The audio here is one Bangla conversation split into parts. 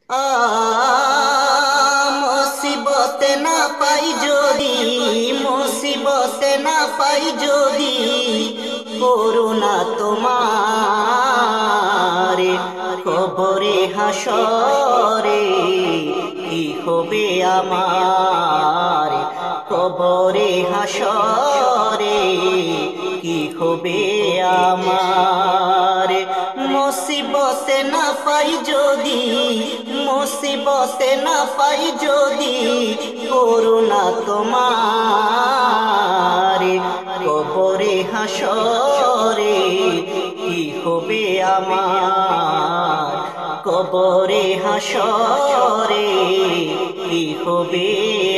মুসিবতে না পাই যদি, মুসিবতে না পাই যদি, করুণা তোমার কবরে হাসরে কি হবে আমার, কবরে হাসরে কি হবে আমার। মুসিবতে না পাই যদি, মুসিবতে না পাই যদি, করুণা তোমার কবরে হাসরে কি হবে আমার, কবরে হাসরে কি হবে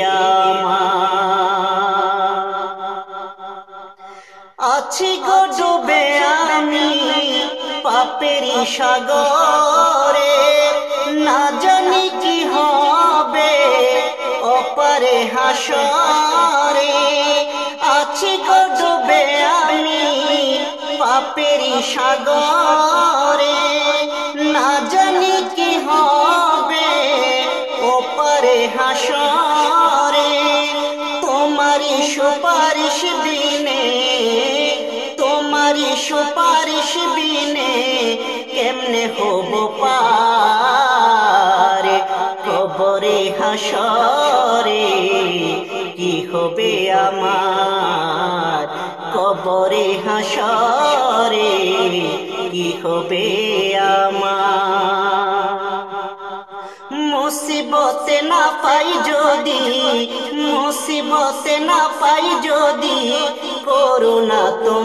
আমার। আছি গো ডুবে আমি পাপেরি সাগরে, না জানি কি হবে ওপারে হাসরে। আছি গো ডুবে আমি পাপেরি সাগরে, না জানি কি হবে ওপারে হাসরে। তোমারি সুপারিশ বিনে, তোমারি সুপারিশ বিনে কেমনে হব পার, কবরে হাসরে কি হবে আমার, কবরে হাসরে কি হবে আমার। মুসিবতে না পাই যদি, মুসিবতে না পাই যদি, করুণা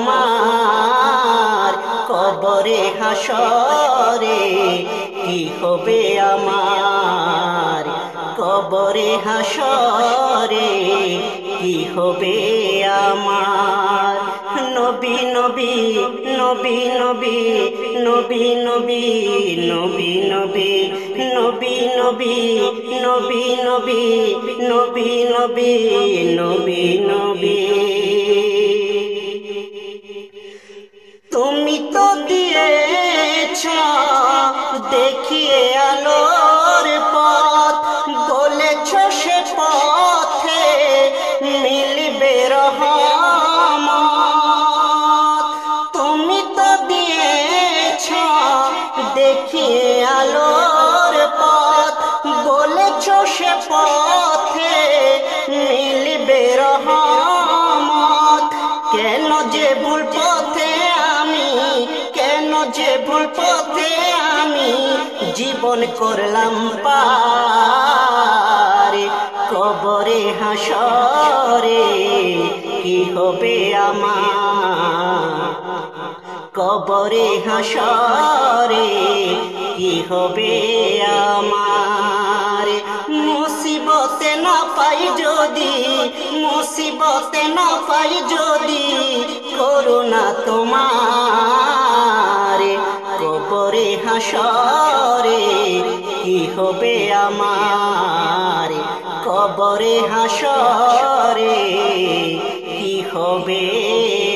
তোমার কবরে হাসরে কি হবে আমার, কবরে হাসরে কি হবে আমার। নবী নবী নবী নবী নবী নবী নবী নবী নবী নবী নবী নবী নবী নবী নবী নবী। তুমি তো দিয়েছ দেখিয়ে আলোর পথ, বলেছ সে পথে মিলবে রহমত। তুমি তো দিয়েছ দেখিয়ে আলোর পথ, বলেছ সে পথে মিলবে রহমত। কেন যে ভুল পথে আমি, কেন যে ভুল পথে আমি জীবন করলাম পার, কবরে হাসরে কি হবে আমার, কবরে হাসরে কি হবে আমার। মুসিবতে না পাই যদি, মুসিবতে না পাই যদি, করুণা তোমার কবরে হাসরে কি হবে আমার, কবরে হাসরে কি হবে।